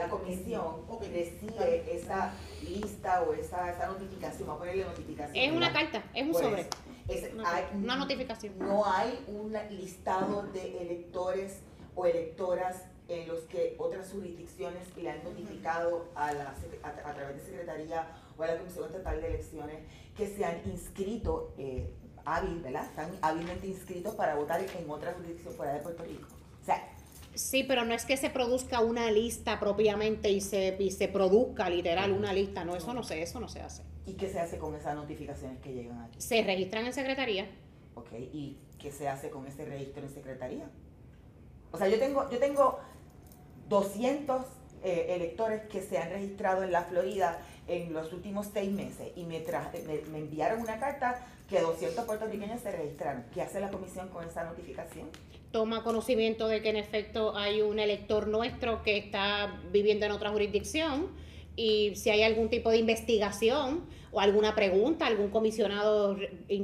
la comisión recibe esa lista o esa notificación, va a ponerle notificación. Es una carta, es un sobre. Una notificación. No hay un listado de electores o electoras en los que otras jurisdicciones le han notificado a través de Secretaría o a la Comisión Estatal de Elecciones que se han inscrito ¿verdad? Están hábilmente inscritos para votar en otra jurisdicción fuera de Puerto Rico. O sea, sí, pero no es que se produzca una lista propiamente y se produzca literal una lista, no, eso no se hace. ¿Y qué se hace con esas notificaciones que llegan aquí? Se registran en Secretaría. Ok, ¿y qué se hace con ese registro en Secretaría? O sea, yo tengo 200 electores que se han registrado en la Florida en los últimos 6 meses y me enviaron una carta que 200 puertorriqueños se registraron. ¿Qué hace la comisión con esa notificación? Toma conocimiento de que en efecto hay un elector nuestro que está viviendo en otra jurisdicción y si hay algún tipo de investigación o alguna pregunta, algún comisionado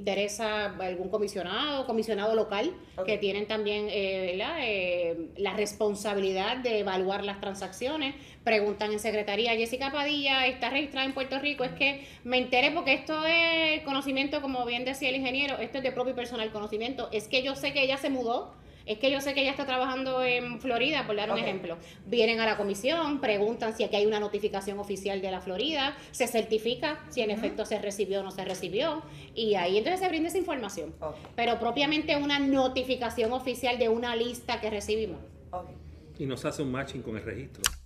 comisionado local, okay, que tienen también la responsabilidad de evaluar las transacciones, preguntan en Secretaría, Jessica Padilla está registrada en Puerto Rico, es que me enteré porque esto es conocimiento, como bien decía el ingeniero, esto es de propio y personal conocimiento, es que yo sé que ella se mudó, es que yo sé que ella está trabajando en Florida, por dar un ejemplo. Vienen a la comisión, preguntan si aquí hay una notificación oficial de la Florida, se certifica si en efecto se recibió o no se recibió, y ahí entonces se brinda esa información. Pero propiamente una notificación oficial de una lista que recibimos. Y nos hace un matching con el registro.